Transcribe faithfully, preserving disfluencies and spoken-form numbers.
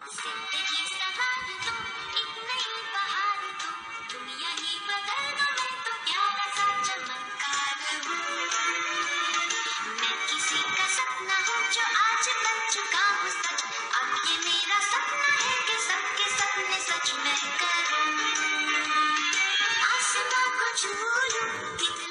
जिंदगी सवार दो, एक नई बहार दो, दुनिया ही बदल दो, मैं तो प्यारा सा चमत्कार हूँ। मैं किसी का सपना हूँ जो आज बन चुका हूँ सच। अब ये मेरा सपना है कि सबके सपने सच मैं करूँ। आसमां को छू लूं,